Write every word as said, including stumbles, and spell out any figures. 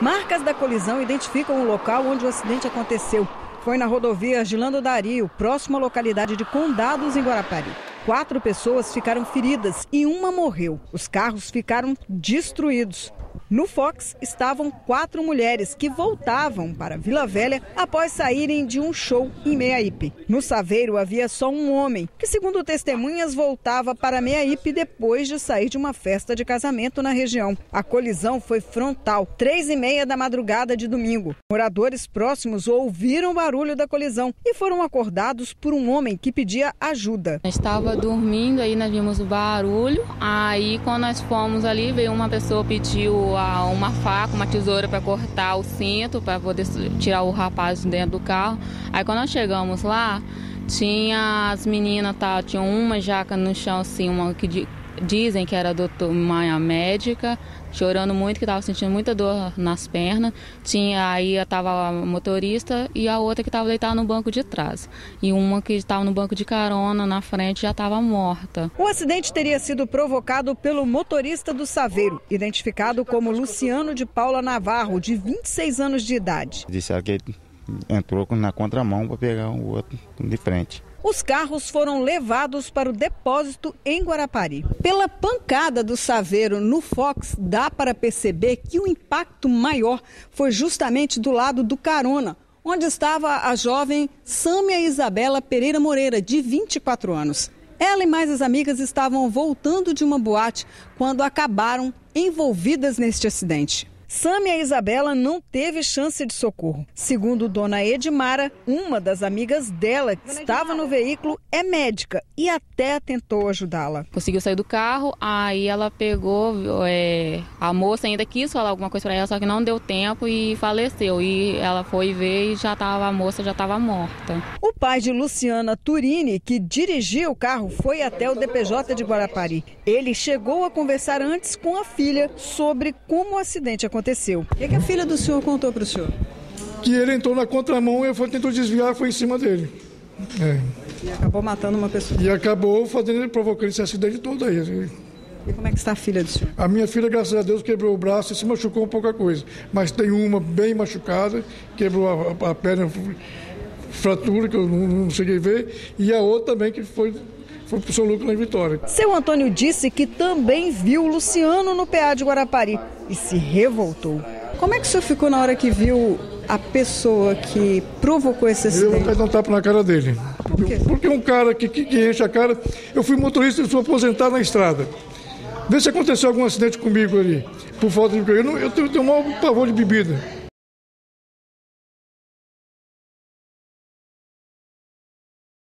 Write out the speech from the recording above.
Marcas da colisão identificam o local onde o acidente aconteceu. Foi na rodovia Argilando Dario, próximo à localidade de Condados, em Guarapari. Quatro pessoas ficaram feridas e uma morreu. Os carros ficaram destruídos. No Fox estavam quatro mulheres que voltavam para Vila Velha após saírem de um show em Meaípe. No Saveiro havia só um homem, que segundo testemunhas voltava para Meaípe depois de sair de uma festa de casamento na região. A colisão foi frontal, três e meia da madrugada de domingo. Moradores próximos ouviram o barulho da colisão e foram acordados por um homem que pedia ajuda. Estava dormindo, aí nós vimos o barulho, aí quando nós fomos ali, veio uma pessoa, pediu uma faca, uma tesoura para cortar o cinto, para poder tirar o rapaz dentro do carro. Aí quando nós chegamos lá, tinha as meninas, tá, tinha uma jaca no chão, assim, uma que dizem que era doutor, uma médica, chorando muito, que estava sentindo muita dor nas pernas. Tinha aí estava a motorista e a outra que estava deitada no banco de trás. E uma que estava no banco de carona na frente já estava morta. O acidente teria sido provocado pelo motorista do Saveiro, identificado como Luciano de Paula Navarro, de vinte e seis anos de idade. Disseram que ele entrou na contramão para pegar o outro de frente. Os carros foram levados para o depósito em Guarapari. Pela pancada do Saveiro no Fox, dá para perceber que o impacto maior foi justamente do lado do carona, onde estava a jovem Sâmia Isabela Pereira Moreira, de vinte e quatro anos. Ela e mais as amigas estavam voltando de uma boate quando acabaram envolvidas neste acidente. Sâmia Isabela não teve chance de socorro. Segundo dona Edmara, uma das amigas dela que estava no veículo é médica e até tentou ajudá-la. Conseguiu sair do carro, aí ela pegou, é, a moça ainda quis falar alguma coisa para ela, só que não deu tempo e faleceu. E ela foi ver e já tava, a moça já estava morta. O pai de Luciana Turini, que dirigia o carro, foi até o D P J de Guarapari. Ele chegou a conversar antes com a filha sobre como o acidente aconteceu. Aconteceu. O que, que a filha do senhor contou para o senhor? Que ele entrou na contramão e tentou desviar, foi em cima dele. É. E acabou matando uma pessoa. E acabou fazendo, provocando esse acidente todo aí. E como é que está a filha do senhor? A minha filha, graças a Deus, quebrou o braço e se machucou um pouca coisa. Mas tem uma bem machucada, quebrou a, a, a perna, fratura, que eu não, não cheguei a ver, e a outra também que foi... Foi para o seu Lucas lá em Vitória. Seu Antônio disse que também viu o Luciano no P A de Guarapari e se revoltou. Como é que o senhor ficou na hora que viu a pessoa que provocou esse acidente? Eu vou pegar um tapa na cara dele. Por quê? Porque um cara que, que, que enche a cara... Eu fui motorista e sou aposentado na estrada. Vê se aconteceu algum acidente comigo ali, por falta de... Eu, não, eu tenho, tenho um maior pavor de bebida.